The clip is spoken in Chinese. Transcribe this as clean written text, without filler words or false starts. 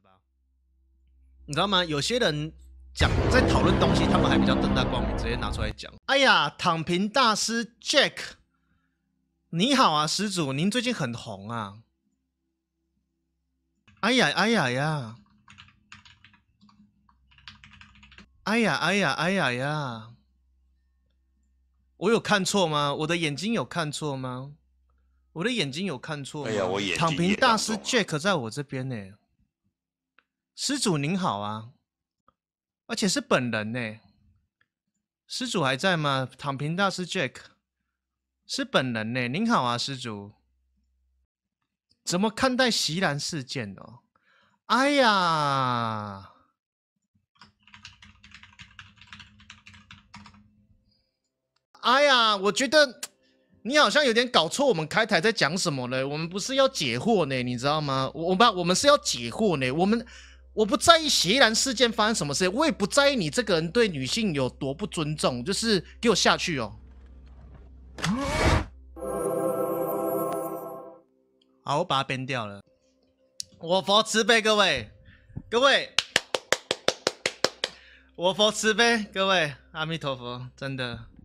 吧？你知道吗？有些人在讨论东西，他们还比较正大光明，直接拿出来讲。哎呀，躺平大师 Jack， 你好啊，施主，您最近很红啊。哎呀哎呀呀！哎呀哎呀哎呀呀！我有看错吗？我的眼睛有看错吗？我的眼睛有看错吗？ 哎呀，我眼睛躺平大师也 Jack 在我这边呢。施主您好啊，而且是本人呢。施主还在吗？躺平大师 Jack 是本人呢。您好啊，施主。怎么看待席兰事件哦？哎呀！哎呀，我觉得你好像有点搞错，我们开台在讲什么呢？我们不是要解惑呢，你知道吗？我们是要解惑呢。我不在意席兰事件发生什么事，我也不在意你这个人对女性有多不尊重，就是给我下去哦。好，我把它编掉了。我佛慈悲，各位，我佛慈悲，各位，阿弥陀佛，真的。